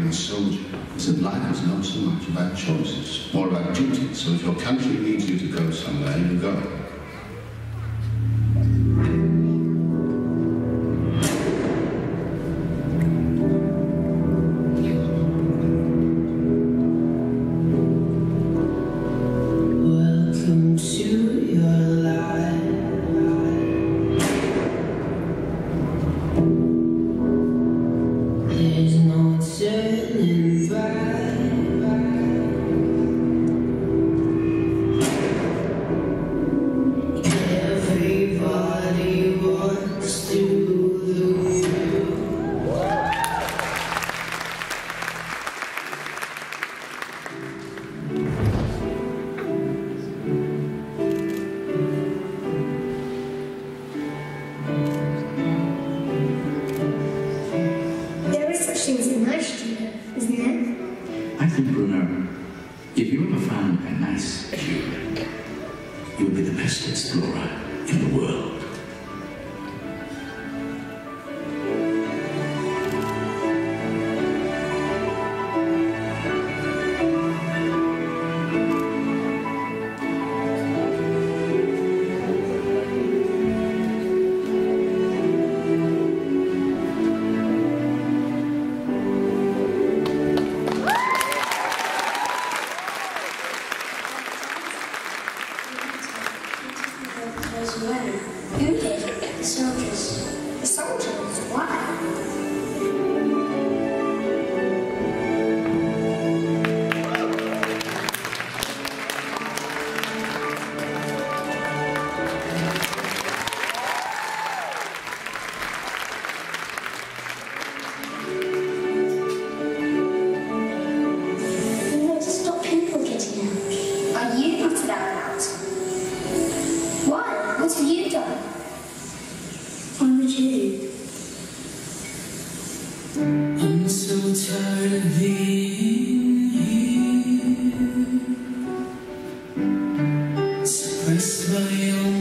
a soldier is that life is not so much about choices, more about duty. So if your country needs you to go somewhere, you go. Welcome to your life. There's no turning back. Everybody wants to lose you. There is such thing as a nice Judah, isn't there? I think, Bruno, if you ever found a nice Judah, you would be the best explorer in the world. Who did? The soldiers. The soldiers? Why? We want to stop people getting out. Are you not allowed out? Why? What have you done? Why would you? I'm so tired of being here, suppressed by your